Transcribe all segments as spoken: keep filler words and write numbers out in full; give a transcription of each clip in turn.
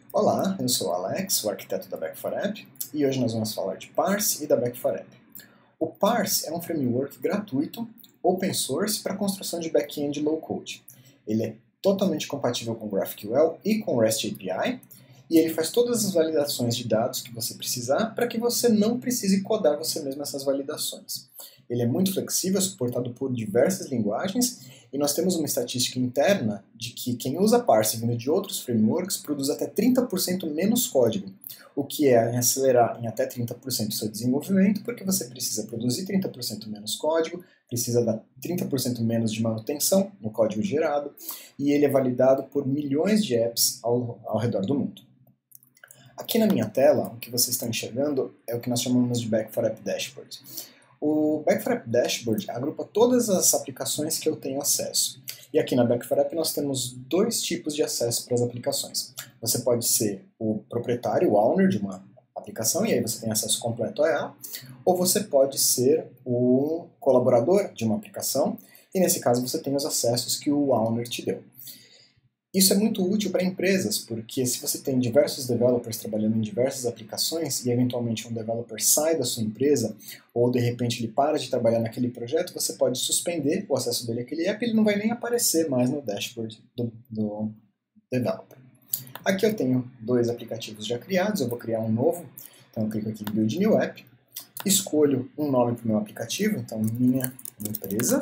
Olá, eu sou o Alex, o arquiteto da Back four App, e hoje nós vamos falar de Parse e da Back four App. O Parse é um framework gratuito, open source, para construção de back-end low-code. Ele é totalmente compatível com GraphQL e com REST A P I, e ele faz todas as validações de dados que você precisar para que você não precise codar você mesmo essas validações. Ele é muito flexível, suportado por diversas linguagens, e nós temos uma estatística interna de que quem usa Parse vindo de outros frameworks produz até trinta por cento menos código, o que é acelerar em até trinta por cento o seu desenvolvimento, porque você precisa produzir trinta por cento menos código, precisa dar trinta por cento menos de manutenção no código gerado, e ele é validado por milhões de apps ao, ao redor do mundo. Aqui na minha tela, o que vocês estão enxergando é o que nós chamamos de Back four App Dashboard. O Back four App Dashboard agrupa todas as aplicações que eu tenho acesso. E aqui na Back four App nós temos dois tipos de acesso para as aplicações. Você pode ser o proprietário, o owner de uma aplicação, e aí você tem acesso completo a ela, ou você pode ser um colaborador de uma aplicação, e nesse caso você tem os acessos que o owner te deu. Isso é muito útil para empresas, porque se você tem diversos developers trabalhando em diversas aplicações e eventualmente um developer sai da sua empresa ou de repente ele para de trabalhar naquele projeto, você pode suspender o acesso dele àquele app e ele não vai nem aparecer mais no dashboard do, do developer. Aqui eu tenho dois aplicativos já criados, eu vou criar um novo, então eu clico aqui em Build New App, escolho um nome para o meu aplicativo, então minha empresa.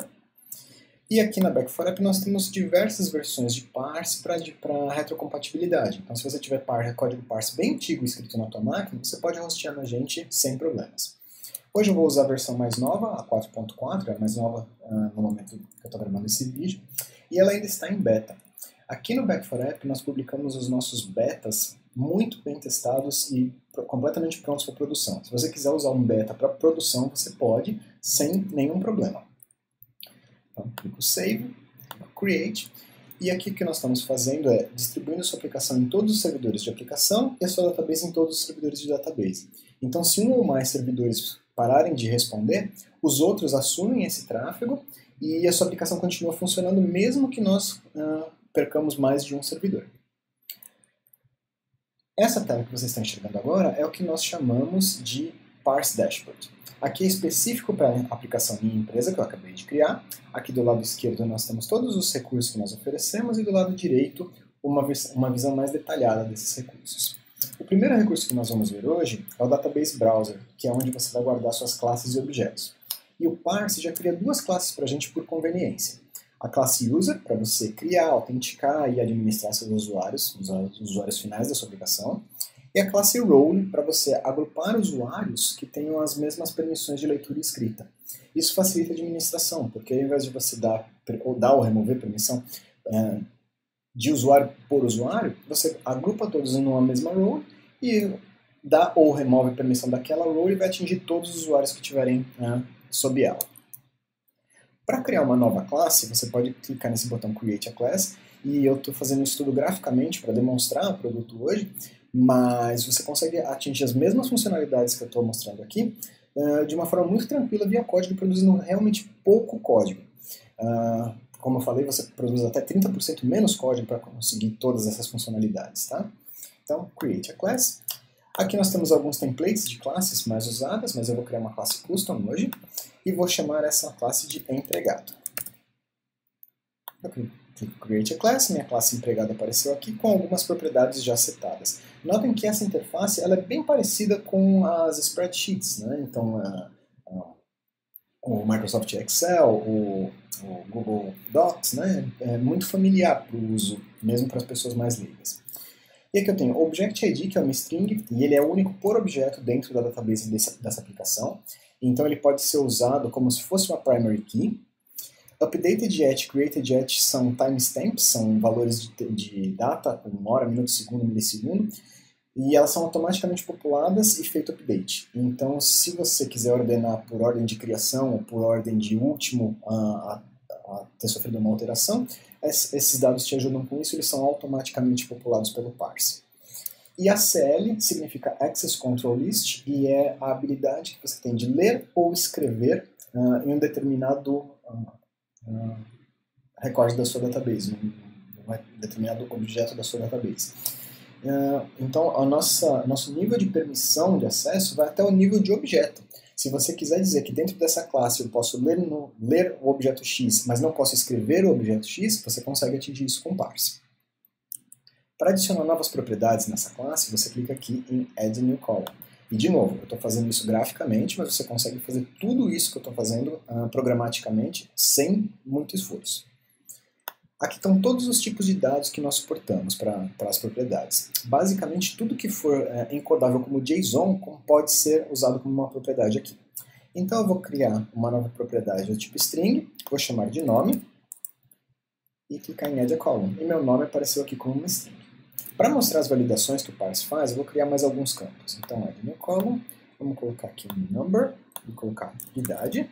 E aqui na Back four App nós temos diversas versões de Parse para retrocompatibilidade. Então se você tiver par, código Parse bem antigo escrito na tua máquina, você pode hostear na gente sem problemas. Hoje eu vou usar a versão mais nova, a quatro ponto quatro, é a mais nova uh, no momento que eu estou gravando esse vídeo, e ela ainda está em beta. Aqui no Back four App nós publicamos os nossos betas muito bem testados e completamente prontos para produção. Se você quiser usar um beta para produção, você pode, sem nenhum problema. Então, clico Save, Create, e aqui o que nós estamos fazendo é distribuindo a sua aplicação em todos os servidores de aplicação e a sua database em todos os servidores de database. Então, se um ou mais servidores pararem de responder, os outros assumem esse tráfego e a sua aplicação continua funcionando mesmo que nós uh, percamos mais de um servidor. Essa tela que vocês estão enxergando agora é o que nós chamamos de Parse Dashboard. Aqui é específico para a aplicação Minha Empresa, que eu acabei de criar. Aqui do lado esquerdo nós temos todos os recursos que nós oferecemos e do lado direito uma, vis uma visão mais detalhada desses recursos. O primeiro recurso que nós vamos ver hoje é o Database Browser, que é onde você vai guardar suas classes e objetos. E o Parse já cria duas classes para a gente por conveniência. A classe User, para você criar, autenticar e administrar seus usuários, os usuários finais da sua aplicação. E a classe Role, para você agrupar usuários que tenham as mesmas permissões de leitura e escrita. Isso facilita a administração, porque ao invés de você dar ou, dar ou remover permissão é, de usuário por usuário, você agrupa todos em uma mesma role e dá ou remove permissão daquela role e vai atingir todos os usuários que tiverem é, sob ela. Para criar uma nova classe, você pode clicar nesse botão Create a Class, e eu estou fazendo isso tudo graficamente para demonstrar o produto hoje, mas você consegue atingir as mesmas funcionalidades que eu estou mostrando aqui uh, de uma forma muito tranquila via código, produzindo realmente pouco código. Uh, como eu falei, você produz até trinta por cento menos código para conseguir todas essas funcionalidades. Tá? Então, Create a Class. Aqui nós temos alguns templates de classes mais usadas, mas eu vou criar uma classe custom hoje e vou chamar essa classe de empregado. Eu clico Create a Class, minha classe empregado apareceu aqui com algumas propriedades já setadas. Notem que essa interface ela é bem parecida com as spreadsheets, né? Então uh, uh, o Microsoft Excel, o, o Google Docs, né? É muito familiar para o uso, mesmo para as pessoas mais leigas. E aqui eu tenho Object I D, que é uma string, e ele é único por objeto dentro da database desse, dessa aplicação. Então ele pode ser usado como se fosse uma primary key. Updated at, created at são timestamps, são valores de, de data, como hora, minuto, segundo, milissegundo, e elas são automaticamente populadas e feito update. Então, se você quiser ordenar por ordem de criação ou por ordem de último a, a, a ter sofrido uma alteração, esses dados te ajudam com isso, eles são automaticamente populados pelo Parse. E a C L significa Access Control List, e é a habilidade que você tem de ler ou escrever uh, em um determinado uh, Uh, recorde da sua database, um, um determinado objeto da sua database. Uh, então, a nossa, nosso nível de permissão de acesso vai até o nível de objeto. Se você quiser dizer que dentro dessa classe eu posso ler, no, ler o objeto X, mas não posso escrever o objeto X, você consegue atingir isso com parse. Para adicionar novas propriedades nessa classe, você clica aqui em Add New Column. E, de novo, eu estou fazendo isso graficamente, mas você consegue fazer tudo isso que eu estou fazendo uh, programaticamente sem muito esforço. Aqui estão todos os tipos de dados que nós suportamos para as propriedades. Basicamente, tudo que for é, encodável como JSON pode ser usado como uma propriedade aqui. Então, eu vou criar uma nova propriedade do tipo string, vou chamar de nome, e clicar em Add a Column. E meu nome apareceu aqui como uma string. Para mostrar as validações que o parse faz, eu vou criar mais alguns campos. Então, Add New Column, vamos colocar aqui um number, e colocar idade.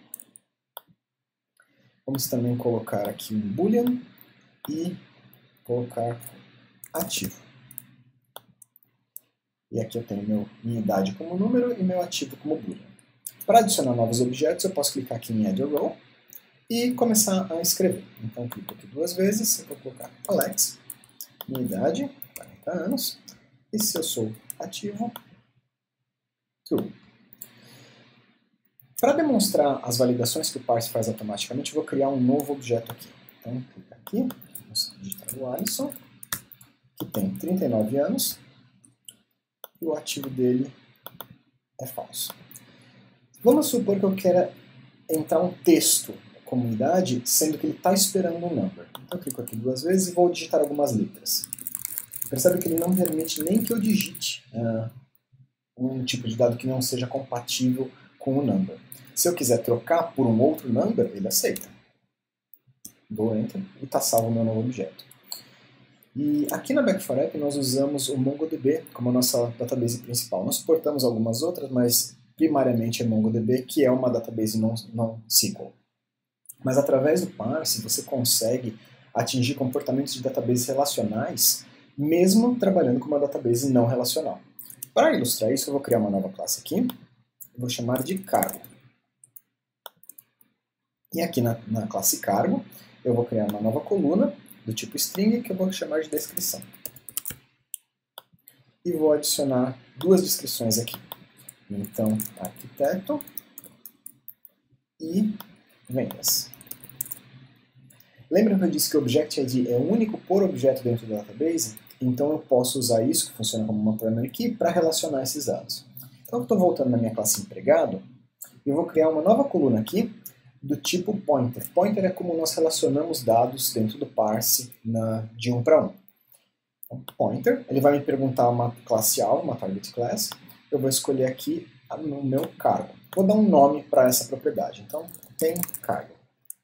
Vamos também colocar aqui um boolean, e colocar ativo. E aqui eu tenho meu, minha idade como número e meu ativo como boolean. Para adicionar novos objetos, eu posso clicar aqui em Add a Row e começar a escrever. Então, clico aqui duas vezes, eu vou colocar Alex, minha idade, quarenta anos, e se eu sou ativo, true. Para demonstrar as validações que o parse faz automaticamente, eu vou criar um novo objeto aqui. Então, clica aqui. Vamos digitar o Alisson, que tem trinta e nove anos, e o ativo dele é falso. Vamos supor que eu queira entrar um texto como idade, sendo que ele está esperando um number. Então eu clico aqui duas vezes e vou digitar algumas letras. Percebe que ele não permite nem que eu digite uh, um tipo de dado que não seja compatível com o number. Se eu quiser trocar por um outro number, ele aceita. Dou Enter e está salvo o meu novo objeto. E aqui na back for app nós usamos o MongoDB como a nossa database principal. Nós suportamos algumas outras, mas primariamente é MongoDB, que é uma database non-SQL. Mas através do parse você consegue atingir comportamentos de databases relacionais, mesmo trabalhando com uma database não relacional. Para ilustrar isso, eu vou criar uma nova classe aqui, eu vou chamar de cargo. E aqui na, na classe cargo, eu vou criar uma nova coluna do tipo string que eu vou chamar de descrição. E vou adicionar duas descrições aqui. Então, arquiteto e vendas. Lembra que eu disse que o Object I D é único por objeto dentro da database? Então eu posso usar isso, que funciona como uma primary key, para relacionar esses dados. Então eu estou voltando na minha classe empregado e eu vou criar uma nova coluna aqui do tipo pointer. Pointer é como nós relacionamos dados dentro do parse na, de um para um. Então, pointer, ele vai me perguntar uma classe alvo, uma target class. Eu vou escolher aqui no meu cargo. Vou dar um nome para essa propriedade. Então, tem cargo.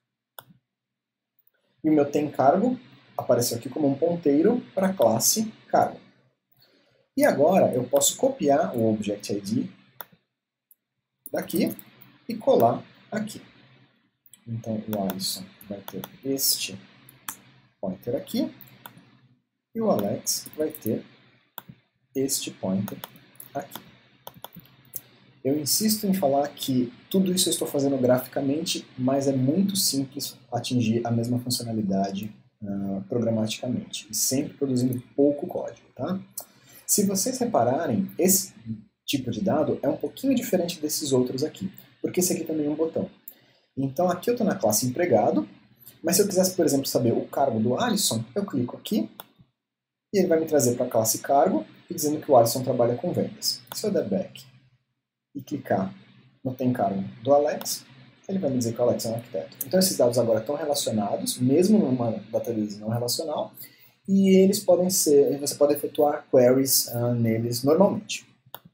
E o meu tem cargo apareceu aqui como um ponteiro para a classe cargo. E agora eu posso copiar o Object I D daqui e colar aqui. Então o Alisson vai ter este pointer aqui e o Alex vai ter este pointer aqui. Eu insisto em falar que tudo isso eu estou fazendo graficamente, mas é muito simples atingir a mesma funcionalidade uh, programaticamente, e sempre produzindo pouco código, tá? Se vocês repararem, esse tipo de dado é um pouquinho diferente desses outros aqui, porque esse aqui também é um botão. Então aqui eu estou na classe empregado, mas se eu quisesse, por exemplo, saber o cargo do Alisson, eu clico aqui, e ele vai me trazer para a classe cargo, e dizendo que o Alisson trabalha com vendas. Se eu der back e clicar no tem cargo do Alex, ele vai me dizer que o Alex é um arquiteto. Então esses dados agora estão relacionados, mesmo numa database não relacional, e eles podem ser, você pode efetuar queries uh, neles normalmente.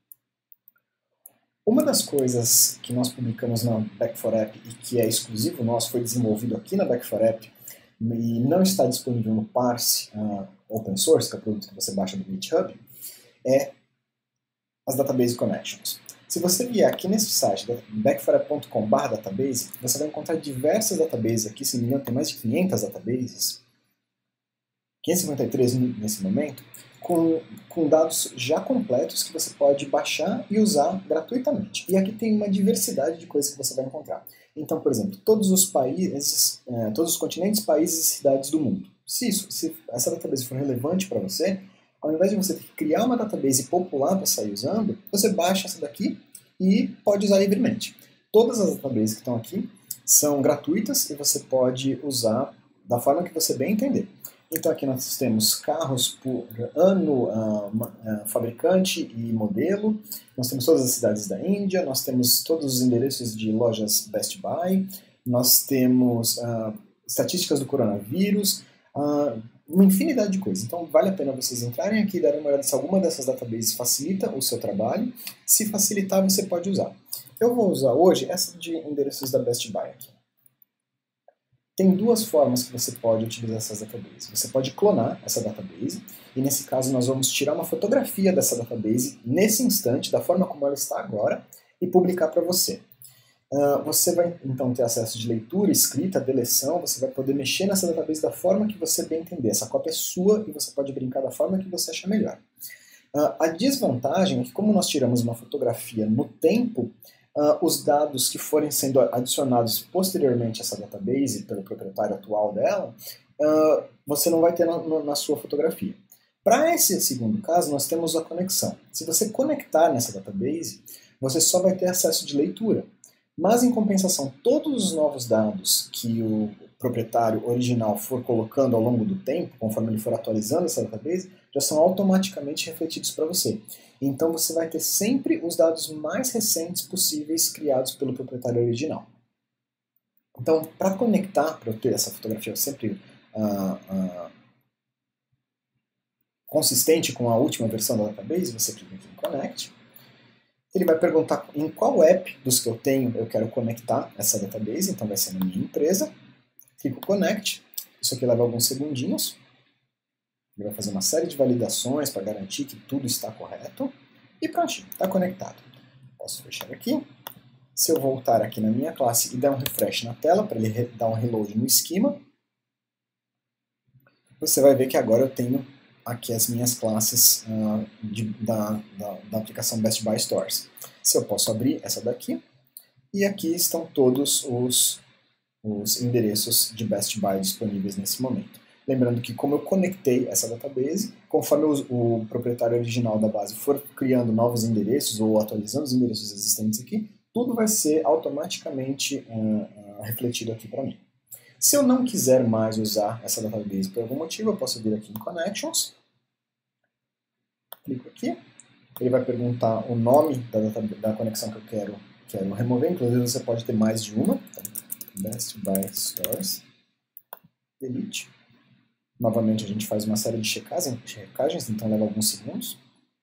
Uma das coisas que nós publicamos na back for app e que é exclusivo nosso, foi desenvolvido aqui na back for app e não está disponível no Parse uh, Open Source, que é o produto que você baixa do GitHub, é as Database Connections. Se você vier aqui nesse site, back for app ponto com barra database, você vai encontrar diversas databases aqui, se não me engano tem mais de quinhentas databases, quinhentas e cinquenta e três nesse momento, com, com dados já completos que você pode baixar e usar gratuitamente. E aqui tem uma diversidade de coisas que você vai encontrar. Então, por exemplo, todos os países, eh, todos os continentes, países e cidades do mundo. Se, isso, se essa database for relevante para você, ao invés de você ter que criar uma database popular para sair usando, você baixa essa daqui e pode usar livremente. Todas as databases que estão aqui são gratuitas e você pode usar da forma que você bem entender. Então aqui nós temos carros por ano, uh, uh, fabricante e modelo, nós temos todas as cidades da Índia, nós temos todos os endereços de lojas Best Buy, nós temos uh, estatísticas do coronavírus, uh, uma infinidade de coisas. Então vale a pena vocês entrarem aqui e darem uma olhada se alguma dessas databases facilita o seu trabalho. Se facilitar, você pode usar. Eu vou usar hoje essa de endereços da Best Buy aqui. Tem duas formas que você pode utilizar essas databases. Você pode clonar essa database, e nesse caso nós vamos tirar uma fotografia dessa database nesse instante, da forma como ela está agora, e publicar para você. Uh, você vai então ter acesso de leitura, escrita, deleção, você vai poder mexer nessa database da forma que você bem entender. Essa cópia é sua e você pode brincar da forma que você achar melhor. Uh, a desvantagem é que, como nós tiramos uma fotografia no tempo, Uh, os dados que forem sendo adicionados posteriormente a essa database, pelo proprietário atual dela, uh, você não vai ter na, na sua fotografia. Para esse segundo caso, nós temos a conexão. Se você conectar nessa database, você só vai ter acesso de leitura. Mas, em compensação, todos os novos dados que o proprietário original for colocando ao longo do tempo, conforme ele for atualizando essa database, já são automaticamente refletidos para você. Então você vai ter sempre os dados mais recentes possíveis criados pelo proprietário original. Então, para conectar, para eu ter essa fotografia sempre uh, uh, consistente com a última versão da database, você clica aqui em Connect. Ele vai perguntar em qual app dos que eu tenho eu quero conectar essa database, então vai ser na minha empresa. Clico Connect, isso aqui leva alguns segundinhos. Ele vai fazer uma série de validações para garantir que tudo está correto. E prontinho, está conectado. Posso fechar aqui. Se eu voltar aqui na minha classe e dar um refresh na tela, para ele dar um reload no esquema, você vai ver que agora eu tenho aqui as minhas classes uh, de, da, da, da aplicação Best Buy Stores. Se eu posso abrir essa daqui, e aqui estão todos os, os endereços de Best Buy disponíveis nesse momento. Lembrando que, como eu conectei essa database, conforme o, o proprietário original da base for criando novos endereços ou atualizando os endereços existentes aqui, tudo vai ser automaticamente uh, uh, refletido aqui para mim. Se eu não quiser mais usar essa database por algum motivo, eu posso vir aqui em Connections, clico aqui, ele vai perguntar o nome da, da conexão que eu quero, quero remover, inclusive você pode ter mais de uma, então, Best Buy Stores, delete. Novamente a gente faz uma série de checagens, então leva alguns segundos.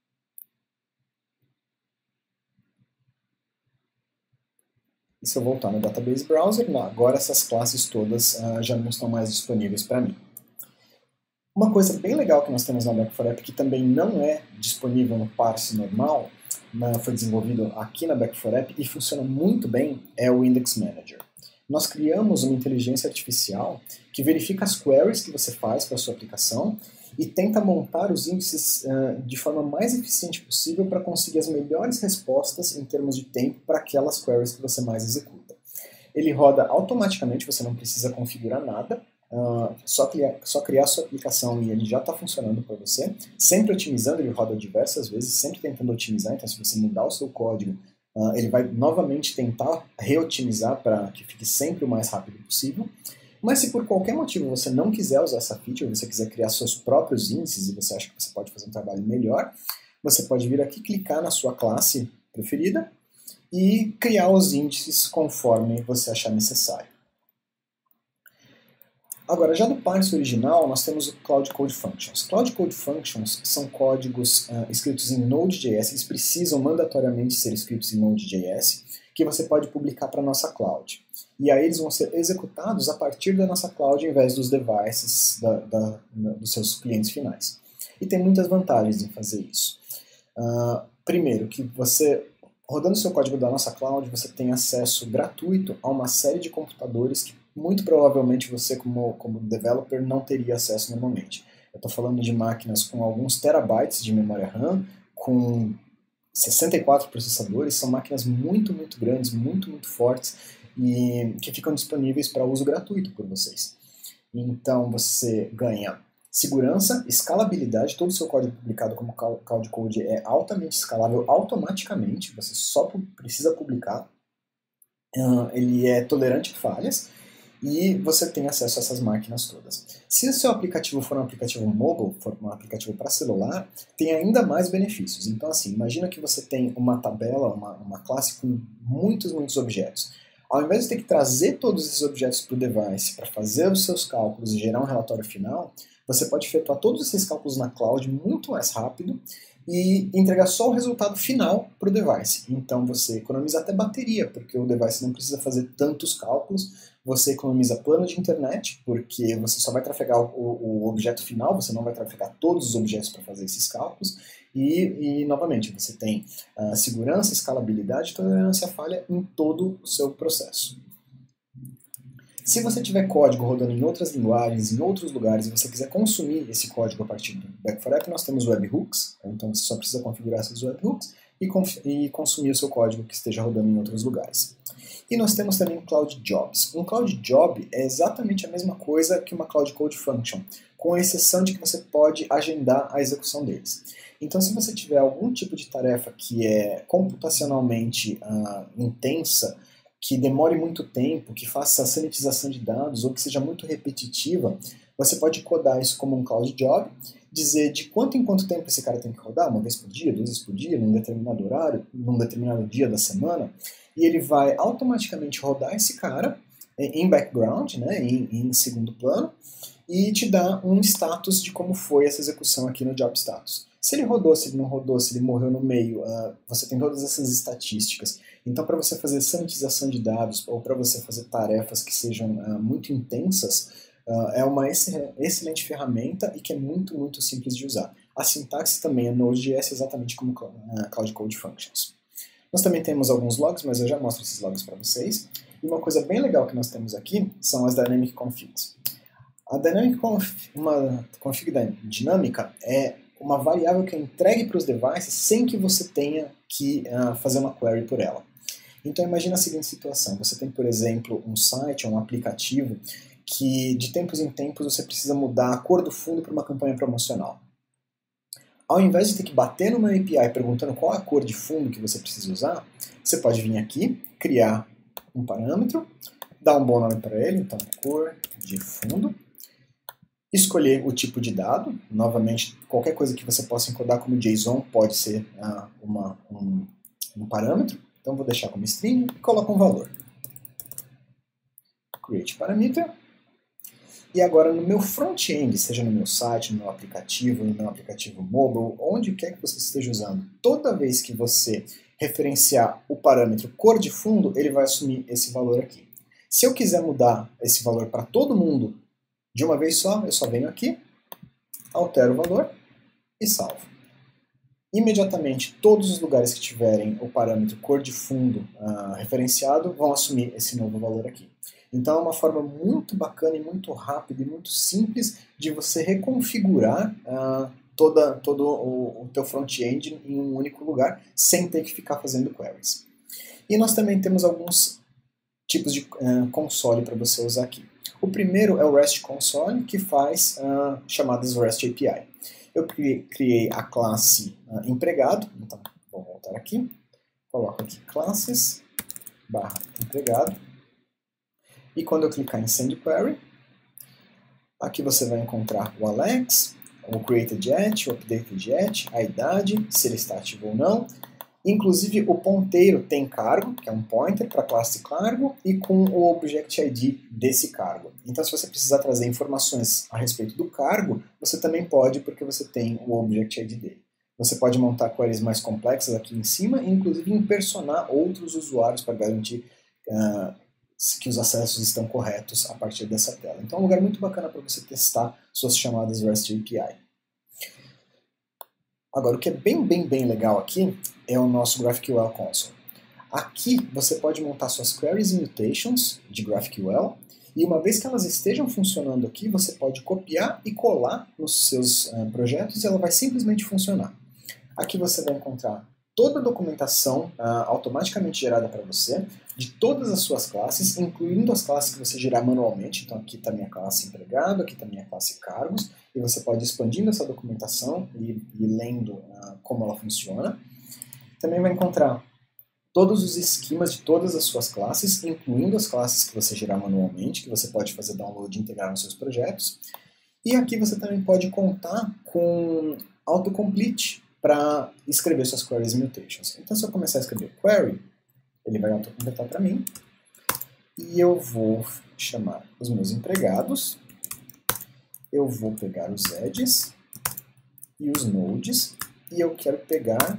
E se eu voltar no Database Browser, agora essas classes todas uh, já não estão mais disponíveis para mim. Uma coisa bem legal que nós temos na back four app, que também não é disponível no parse normal, na, foi desenvolvido aqui na back four app e funciona muito bem, é o Index Manager. Nós criamos uma inteligência artificial que verifica as queries que você faz para a sua aplicação e tenta montar os índices uh, de forma mais eficiente possível para conseguir as melhores respostas em termos de tempo para aquelas queries que você mais executa. Ele roda automaticamente, você não precisa configurar nada, uh, só, criar, só criar a sua aplicação e ele já está funcionando para você, sempre otimizando, ele roda diversas vezes, sempre tentando otimizar, então se você mudar o seu código, Uh, ele vai novamente tentar reotimizar para que fique sempre o mais rápido possível. Mas se por qualquer motivo você não quiser usar essa feature, você quiser criar seus próprios índices e você acha que você pode fazer um trabalho melhor, você pode vir aqui, clicar na sua classe preferida e criar os índices conforme você achar necessário. Agora, já do parse original, nós temos o Cloud Code Functions. Cloud Code Functions são códigos uh, escritos em Node.js, eles precisam mandatoriamente ser escritos em Node.js, que você pode publicar para a nossa cloud. E aí eles vão ser executados a partir da nossa cloud, ao invés dos devices da, da, dos seus clientes finais. E tem muitas vantagens em fazer isso. Uh, primeiro, que você, rodando seu código da nossa cloud, você tem acesso gratuito a uma série de computadores que muito provavelmente você, como, como developer, não teria acesso normalmente. Eu estou falando de máquinas com alguns terabytes de memória RAM, com sessenta e quatro processadores, são máquinas muito, muito grandes, muito, muito fortes, e que ficam disponíveis para uso gratuito por vocês. Então você ganha Segurança, escalabilidade, todo o seu código publicado como Cloud Code é altamente escalável automaticamente, você só precisa publicar. Uh, ele é tolerante a falhas e você tem acesso a essas máquinas todas. Se o seu aplicativo for um aplicativo mobile, for um aplicativo para celular, tem ainda mais benefícios. Então, assim, imagina que você tem uma tabela, uma, uma classe com muitos, muitos objetos. Ao invés de ter que trazer todos esses objetos para o device para fazer os seus cálculos e gerar um relatório final, você pode efetuar todos esses cálculos na cloud muito mais rápido e entregar só o resultado final para o device. Então você economiza até bateria, porque o device não precisa fazer tantos cálculos, você economiza plano de internet, porque você só vai trafegar o, o objeto final, você não vai trafegar todos os objetos para fazer esses cálculos, e, e novamente, você tem uh, segurança, escalabilidade e tolerância à falha em todo o seu processo. Se você tiver código rodando em outras linguagens, em outros lugares, e você quiser consumir esse código a partir do Back for App, nós temos webhooks, então você só precisa configurar esses webhooks e, e consumir o seu código que esteja rodando em outros lugares. E nós temos também Cloud Jobs. Um Cloud Job é exatamente a mesma coisa que uma Cloud Code Function, com a exceção de que você pode agendar a execução deles. Então, se você tiver algum tipo de tarefa que é computacionalmente uh, intensa, que demore muito tempo, que faça sanitização de dados ou que seja muito repetitiva, você pode codar isso como um Cloud Job, dizer de quanto em quanto tempo esse cara tem que rodar, uma vez por dia, duas vezes por dia, num determinado horário, num determinado dia da semana, e ele vai automaticamente rodar esse cara em background, né, em, em segundo plano, e te dá um status de como foi essa execução aqui no Job Status. Se ele rodou, se ele não rodou, se ele morreu no meio, uh, você tem todas essas estatísticas. Então, para você fazer sanitização de dados ou para você fazer tarefas que sejam uh, muito intensas, uh, é uma excelente ferramenta e que é muito, muito simples de usar. A sintaxe também é Node.js, exatamente como uh, Cloud Code Functions. Nós também temos alguns logs, mas eu já mostro esses logs para vocês. E uma coisa bem legal que nós temos aqui são as Dynamic Configs. A Dynamic Config, uma config dinâmica é uma variável que é entregue para os devices sem que você tenha que uh, fazer uma query por ela. Então imagina a seguinte situação, você tem, por exemplo, um site ou um aplicativo que de tempos em tempos você precisa mudar a cor do fundo para uma campanha promocional. Ao invés de ter que bater numa A P I perguntando qual a cor de fundo que você precisa usar, você pode vir aqui, criar um parâmetro, dar um bom nome para ele, então cor de fundo, escolher o tipo de dado, novamente, qualquer coisa que você possa encodar como JSON pode ser uh, uma, um, um parâmetro, então vou deixar como string e coloco um valor. Create parameter. E agora no meu front-end, seja no meu site, no meu aplicativo, no meu aplicativo mobile, onde quer que você esteja usando, toda vez que você referenciar o parâmetro cor de fundo, ele vai assumir esse valor aqui. Se eu quiser mudar esse valor para todo mundo de uma vez só, eu só venho aqui, altero o valor e salvo. Imediatamente, todos os lugares que tiverem o parâmetro cor de fundo uh, referenciado vão assumir esse novo valor aqui. Então é uma forma muito bacana e muito rápida e muito simples de você reconfigurar uh, toda, todo o, o teu front-end em um único lugar, sem ter que ficar fazendo queries. E nós também temos alguns tipos de uh, console para você usar aqui. O primeiro é o REST Console, que faz uh, chamadas REST A P I. Eu criei a classe uh, empregado, então vou voltar aqui, coloco aqui classes, barra empregado, e quando eu clicar em Send Query, aqui você vai encontrar o Alex, o Created Yet, o Updated Yet, a idade, se ele está ativo ou não. Inclusive o ponteiro tem cargo, que é um pointer para a classe cargo, e com o Object I D desse cargo. Então se você precisar trazer informações a respeito do cargo, você também pode, porque você tem o Object I D dele. Você pode montar queries mais complexas aqui em cima, e inclusive impersonar outros usuários para garantir uh, que os acessos estão corretos a partir dessa tela. Então é um lugar muito bacana para você testar suas chamadas REST A P I. Agora, o que é bem, bem, bem legal aqui é o nosso GraphQL Console. Aqui você pode montar suas queries e mutations de GraphQL, e uma vez que elas estejam funcionando aqui, você pode copiar e colar nos seus uh, projetos e ela vai simplesmente funcionar. Aqui você vai encontrar toda a documentação uh, automaticamente gerada para você, de todas as suas classes, incluindo as classes que você gerar manualmente. Então aqui está a minha classe empregado, aqui está a minha classe cargos, e você pode ir expandindo essa documentação e, e lendo uh, como ela funciona. Também vai encontrar todos os esquemas de todas as suas classes, incluindo as classes que você gerar manualmente, que você pode fazer download e integrar nos seus projetos. E aqui você também pode contar com autocomplete para escrever suas queries e mutations. Então se eu começar a escrever query, ele vai autocompletar para mim. E eu vou chamar os meus empregados, eu vou pegar os edges e os nodes, e eu quero pegar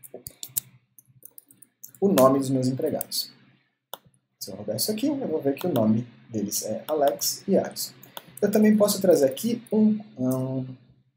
o nome dos meus empregados. Se eu rodar isso aqui, eu vou ver que o nome deles é Alex e Alisson. Eu também posso trazer aqui um, um,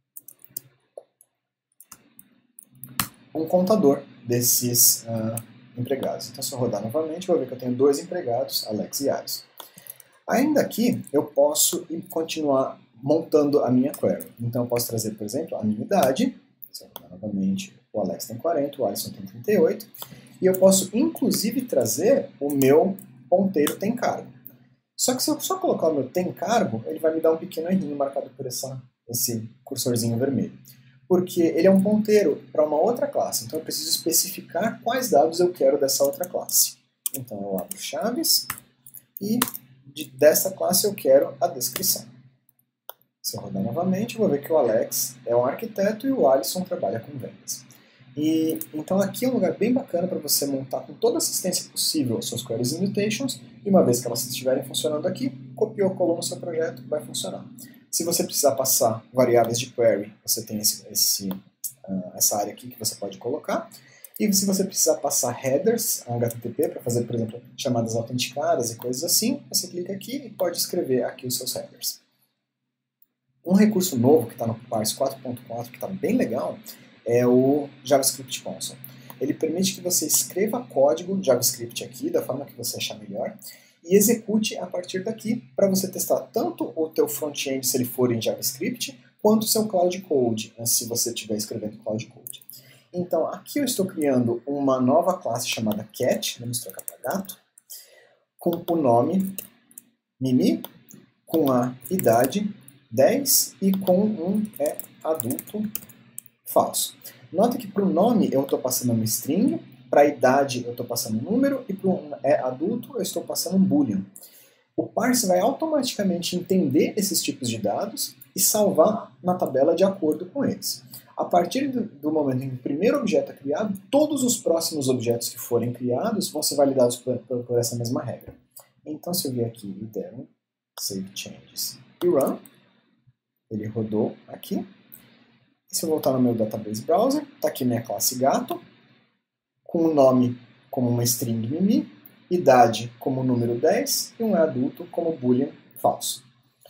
um contador desses uh, empregados. Então, se eu rodar novamente, eu vou ver que eu tenho dois empregados, Alex e Alisson. Ainda aqui, eu posso continuar montando a minha query. Então, eu posso trazer, por exemplo, a minha idade. Se eu rodar novamente, o Alex tem quarenta, o Alisson tem trinta e oito. E eu posso, inclusive, trazer o meu ponteiro tem cargo. Só que se eu só colocar o meu tem cargo, ele vai me dar um pequeno errinho marcado por essa, esse cursorzinho vermelho. Porque ele é um ponteiro para uma outra classe. Então eu preciso especificar quais dados eu quero dessa outra classe. Então eu abro chaves e de, dessa classe eu quero a descrição. Se eu rodar novamente, eu vou ver que o Alex é um arquiteto e o Alisson trabalha com vendas. E, então aqui é um lugar bem bacana para você montar com toda a assistência possível as suas queries e mutations, e uma vez que elas estiverem funcionando aqui, copiou, colou no seu projeto, vai funcionar. Se você precisar passar variáveis de query, você tem esse, esse, uh, essa área aqui que você pode colocar. E se você precisar passar headers, H T T P, para fazer, por exemplo, chamadas autenticadas e coisas assim, você clica aqui e pode escrever aqui os seus headers. Um recurso novo que está no Parse quatro ponto quatro, que está bem legal, é o JavaScript Console. Ele permite que você escreva código JavaScript aqui, da forma que você achar melhor, e execute a partir daqui para você testar tanto o teu front-end, se ele for em JavaScript, quanto o seu Cloud Code, né, se você estiver escrevendo Cloud Code. Então, aqui eu estou criando uma nova classe chamada Cat, vamos trocar para gato, com o nome Mimi, com a idade dez e com um é adulto falso. Nota que para o nome eu estou passando uma string, para a idade eu estou passando um número e para o é adulto eu estou passando um boolean. O parse vai automaticamente entender esses tipos de dados e salvar na tabela de acordo com eles. A partir do, do momento em que o primeiro objeto é criado, todos os próximos objetos que forem criados vão ser validados por, por, por essa mesma regra. Então se eu vier aqui e der um save changes e run, ele rodou aqui. E se eu voltar no meu database browser, está aqui minha classe gato, com o nome como uma string mimi, idade como número dez e um é adulto como boolean falso.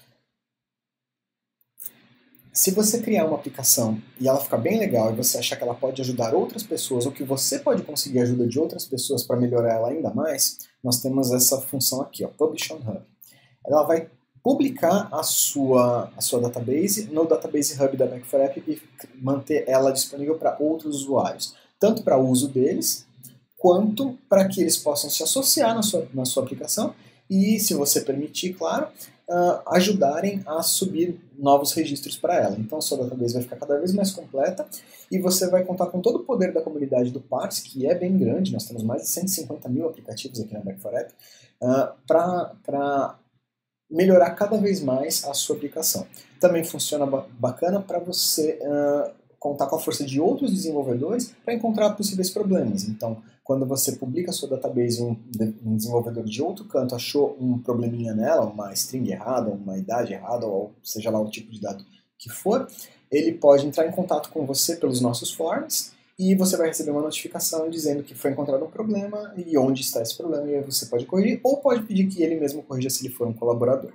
Se você criar uma aplicação e ela ficar bem legal e você achar que ela pode ajudar outras pessoas ou que você pode conseguir a ajuda de outras pessoas para melhorar ela ainda mais, nós temos essa função aqui, ó, Publish on Hub. Ela vai publicar a sua, a sua database no Database Hub da Back four App e manter ela disponível para outros usuários, tanto para uso deles, quanto para que eles possam se associar na sua, na sua aplicação e, se você permitir, claro, uh, ajudarem a subir novos registros para ela. Então a sua database vai ficar cada vez mais completa e você vai contar com todo o poder da comunidade do Parse, que é bem grande, nós temos mais de cento e cinquenta mil aplicativos aqui na Back four App, uh, para melhorar cada vez mais a sua aplicação. Também funciona ba bacana para você uh, contar com a força de outros desenvolvedores para encontrar possíveis problemas. Então, quando você publica a sua database e um, um desenvolvedor de outro canto achou um probleminha nela, uma string errada, uma idade errada, ou seja lá o tipo de dado que for, ele pode entrar em contato com você pelos nossos forms e você vai receber uma notificação dizendo que foi encontrado um problema e onde está esse problema, e aí você pode corrigir, ou pode pedir que ele mesmo corrija se ele for um colaborador.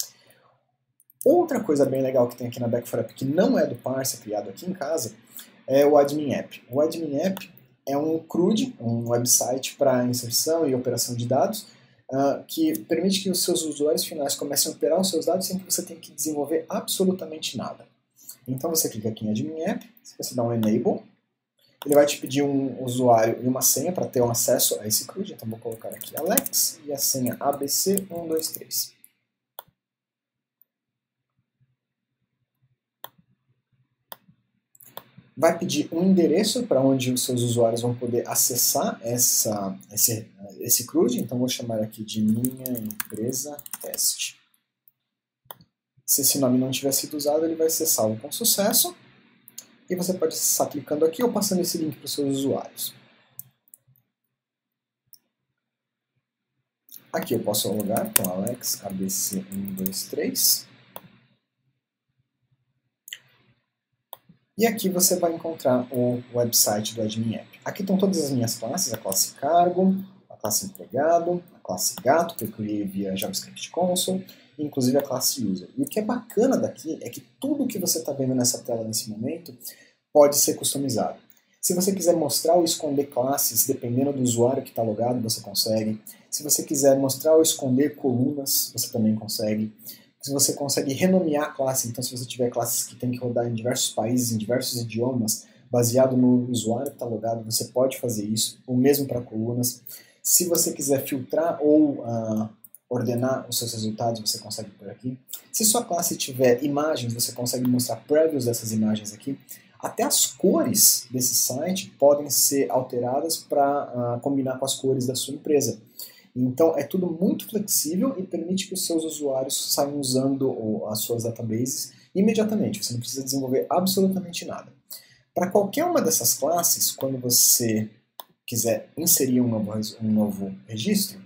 Outra coisa bem legal que tem aqui na Back four App, que não é do Parse, é criado aqui em casa, é o Admin App. O Admin App é um C R U D, um website para inserção e operação de dados, uh, que permite que os seus usuários finais comecem a operar os seus dados sem que você tenha que desenvolver absolutamente nada. Então você clica aqui em Admin App, você dá um Enable, Ele vai te pedir um usuário e uma senha para ter um acesso a esse C R U D. Então vou colocar aqui Alex e a senha A B C um dois três. Vai pedir um endereço para onde os seus usuários vão poder acessar essa, esse, esse C R U D. Então vou chamar aqui de minha empresa teste. Se esse nome não tiver sido usado, ele vai ser salvo com sucesso. E você pode acessar clicando aqui ou passando esse link para os seus usuários. Aqui eu posso logar com Alex A B C um dois três. E aqui você vai encontrar o website do Admin App. Aqui estão todas as minhas classes, a classe cargo, a classe empregado, a classe gato, que eu criei via JavaScript Console, e inclusive a classe user. E o que é bacana daqui é que tudo que você está vendo nessa tela nesse momento pode ser customizado. Se você quiser mostrar ou esconder classes, dependendo do usuário que está logado, você consegue. Se você quiser mostrar ou esconder colunas, você também consegue. Se você consegue renomear a classe, então se você tiver classes que tem que rodar em diversos países, em diversos idiomas, baseado no usuário que está logado, você pode fazer isso, o mesmo para colunas. Se você quiser filtrar ou uh, ordenar os seus resultados, você consegue por aqui. Se sua classe tiver imagens, você consegue mostrar previews dessas imagens aqui. Até as cores desse site podem ser alteradas para uh, combinar com as cores da sua empresa. Então é tudo muito flexível e permite que os seus usuários saiam usando as suas databases imediatamente. Você não precisa desenvolver absolutamente nada. Para qualquer uma dessas classes, quando você quiser inserir um novo, um novo registro,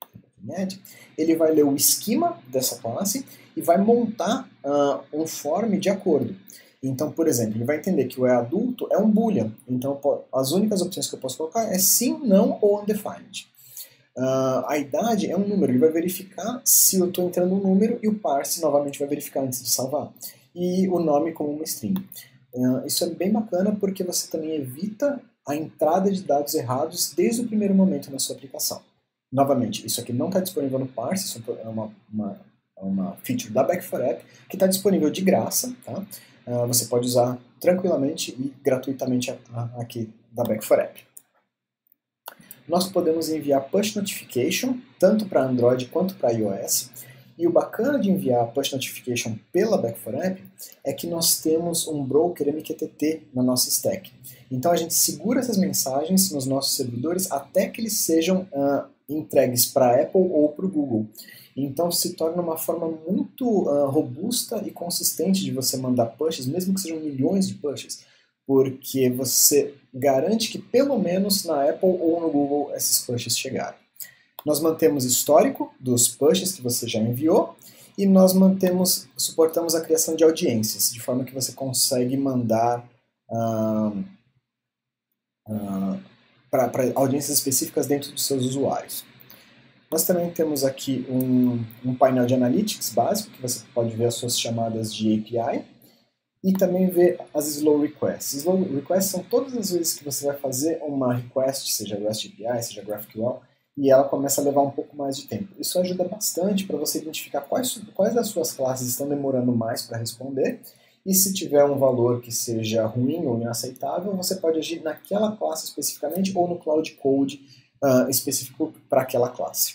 ele vai ler o esquema dessa classe e vai montar uh, um form de acordo. Então, por exemplo, ele vai entender que o é adulto é um boolean. Então as únicas opções que eu posso colocar é sim, não ou undefined. Uh, a idade é um número, ele vai verificar se eu estou entrando um número e o parse novamente vai verificar antes de salvar. E o nome como uma string. Uh, isso é bem bacana porque você também evita a entrada de dados errados desde o primeiro momento na sua aplicação. Novamente, isso aqui não está disponível no parse, isso é uma, uma, uma feature da Back for App que está disponível de graça, tá? Uh, você pode usar tranquilamente e gratuitamente aqui da Back for App. Nós podemos enviar push notification, tanto para Android quanto para iOS. E o bacana de enviar push notification pela Back for App é que nós temos um broker M Q T T na nossa stack. Então a gente segura essas mensagens nos nossos servidores até que eles sejam uh, entregues para a Apple ou para o Google. Então se torna uma forma muito uh, robusta e consistente de você mandar pushes, mesmo que sejam milhões de pushes, porque você garante que pelo menos na Apple ou no Google esses pushes chegaram. Nós mantemos histórico dos pushes que você já enviou e nós mantemos, suportamos a criação de audiências, de forma que você consegue mandar uh, uh, para audiências específicas dentro dos seus usuários. Nós também temos aqui um, um painel de analytics básico, que você pode ver as suas chamadas de A P I, e também ver as slow requests. Slow requests são todas as vezes que você vai fazer uma request, seja REST A P I, seja GraphQL, e ela começa a levar um pouco mais de tempo. Isso ajuda bastante para você identificar quais, quais das suas classes estão demorando mais para responder, e se tiver um valor que seja ruim ou inaceitável, você pode agir naquela classe especificamente ou no Cloud Code uh, específico para aquela classe.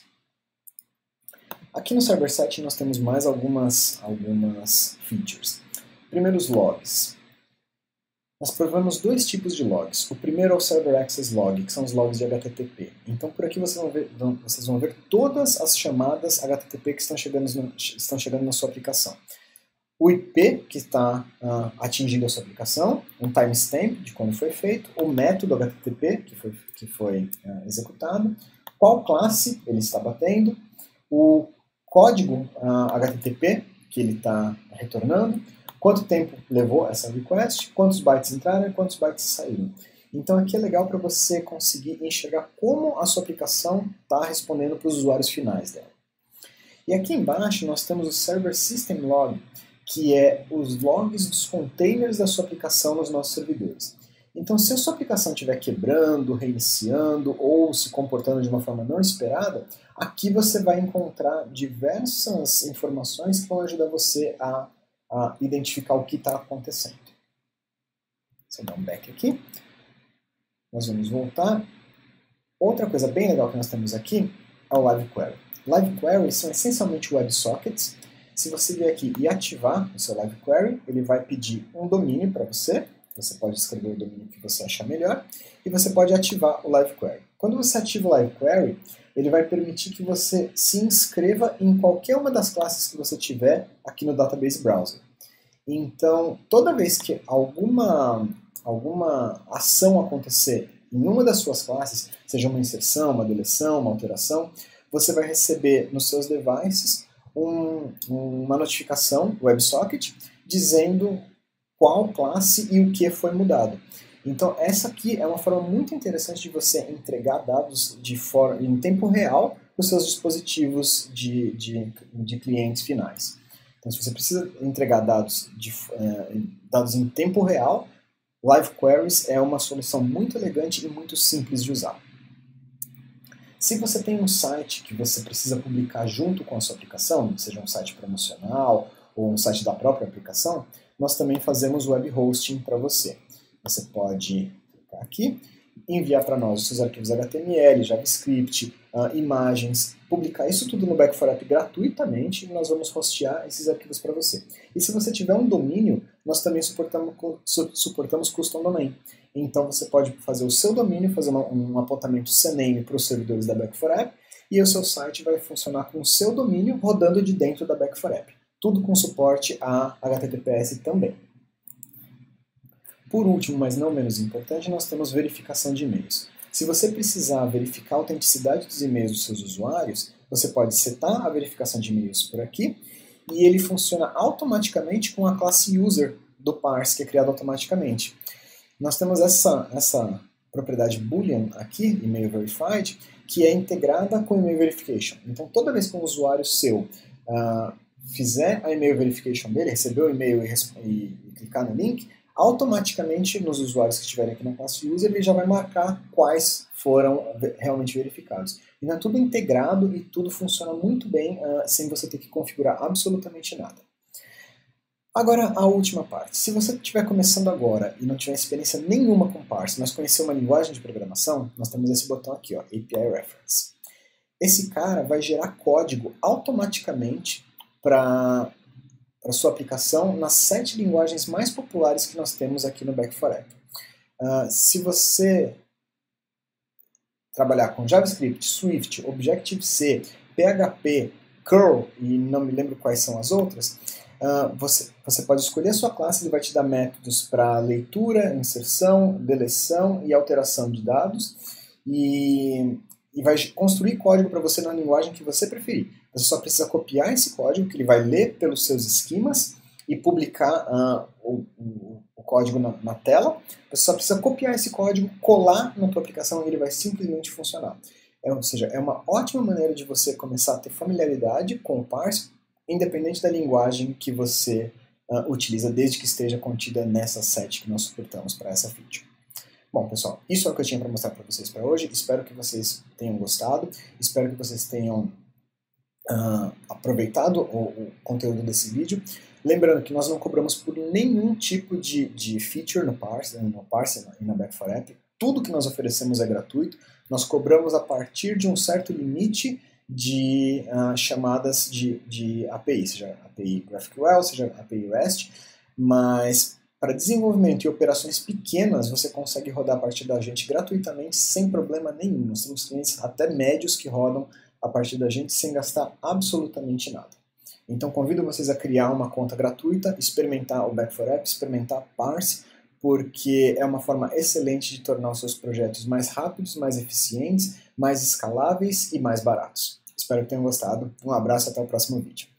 Aqui no Server Setting nós temos mais algumas, algumas features. Primeiro, os logs. Nós provamos dois tipos de logs. O primeiro é o Server Access Log, que são os logs de H T T P. Então, por aqui vocês vão ver, vocês vão ver todas as chamadas H T T P que estão chegando, no, estão chegando na sua aplicação. O I P que está uh, atingindo a sua aplicação, um timestamp de quando foi feito, o método H T T P que foi, que foi uh, executado, qual classe ele está batendo, o código uh, H T T P que ele está retornando, quanto tempo levou essa request, quantos bytes entraram e quantos bytes saíram. Então aqui é legal para você conseguir enxergar como a sua aplicação está respondendo para os usuários finais dela. E aqui embaixo nós temos o Server System Log, que é os logs dos containers da sua aplicação nos nossos servidores. Então se a sua aplicação estiver quebrando, reiniciando ou se comportando de uma forma não esperada, aqui você vai encontrar diversas informações que vão ajudar você a a identificar o que está acontecendo. Deixa eu dar um back aqui. Nós vamos voltar. Outra coisa bem legal que nós temos aqui é o Live Query. Live Queries são essencialmente WebSockets. Se você vier aqui e ativar o seu Live Query, ele vai pedir um domínio para você. Você pode escrever o domínio que você achar melhor. E você pode ativar o Live Query. Quando você ativa o Live Query, ele vai permitir que você se inscreva em qualquer uma das classes que você tiver aqui no Database Browser. Então, toda vez que alguma, alguma ação acontecer em uma das suas classes, seja uma inserção, uma deleção, uma alteração, você vai receber nos seus devices um, uma notificação WebSocket dizendo qual classe e o que foi mudado. Então essa aqui é uma forma muito interessante de você entregar dados de forma, em tempo real para os seus dispositivos de, de, de clientes finais. Então se você precisa entregar dados, de, eh, dados em tempo real, Live Queries é uma solução muito elegante e muito simples de usar. Se você tem um site que você precisa publicar junto com a sua aplicação, seja um site promocional ou um site da própria aplicação, nós também fazemos web hosting para você. Você pode clicar aqui, enviar para nós os seus arquivos H T M L, JavaScript, uh, imagens, publicar isso tudo no Back four App gratuitamente e nós vamos hostear esses arquivos para você. E se você tiver um domínio, nós também suportamos, suportamos custom domain. Então você pode fazer o seu domínio, fazer uma, um apontamento C N A M para os servidores da Back four App e o seu site vai funcionar com o seu domínio rodando de dentro da Back four App. Tudo com suporte a H T T P S também. Por último, mas não menos importante, nós temos verificação de e-mails. Se você precisar verificar a autenticidade dos e-mails dos seus usuários, você pode setar a verificação de e-mails por aqui e ele funciona automaticamente com a classe user do parse, que é criado automaticamente. Nós temos essa, essa propriedade boolean aqui, email verified, que é integrada com o email verification. Então toda vez que um usuário seu uh, fizer a email verification dele, receber o e-mail e, e, e clicar no link, automaticamente nos usuários que estiverem aqui na classe user, ele já vai marcar quais foram realmente verificados. Então é tudo integrado e tudo funciona muito bem uh, sem você ter que configurar absolutamente nada. Agora a última parte. Se você estiver começando agora e não tiver experiência nenhuma com parse, mas conhecer uma linguagem de programação, nós temos esse botão aqui, ó, A P I Reference. Esse cara vai gerar código automaticamente para a sua aplicação nas sete linguagens mais populares que nós temos aqui no Back four App. Uh, se você trabalhar com JavaScript, Swift, Objective-C, P H P, curl e não me lembro quais são as outras, uh, você, você pode escolher a sua classe, ele vai te dar métodos para leitura, inserção, deleção e alteração de dados e, e vai construir código para você na linguagem que você preferir. Você só precisa copiar esse código, que ele vai ler pelos seus esquemas e publicar uh, o, o, o código na, na tela. Você só precisa copiar esse código, colar na tua aplicação e ele vai simplesmente funcionar. É, ou seja, é uma ótima maneira de você começar a ter familiaridade com o parse, independente da linguagem que você uh, utiliza, desde que esteja contida nessa set que nós suportamos para essa feature. Bom, pessoal, isso é o que eu tinha para mostrar para vocês para hoje. Espero que vocês tenham gostado, espero que vocês tenham Uh, aproveitado o, o conteúdo desse vídeo. Lembrando que nós não cobramos por nenhum tipo de, de feature no Parse, no Parse e na Back four App. Tudo que nós oferecemos é gratuito. Nós cobramos a partir de um certo limite de uh, chamadas de, de A P I, seja A P I GraphQL, seja A P I REST, mas para desenvolvimento e operações pequenas você consegue rodar a partir da gente gratuitamente sem problema nenhum. Nós temos clientes até médios que rodam a partir da gente sem gastar absolutamente nada. Então convido vocês a criar uma conta gratuita, experimentar o Back four App, experimentar Parse, porque é uma forma excelente de tornar os seus projetos mais rápidos, mais eficientes, mais escaláveis e mais baratos. Espero que tenham gostado. Um abraço e até o próximo vídeo.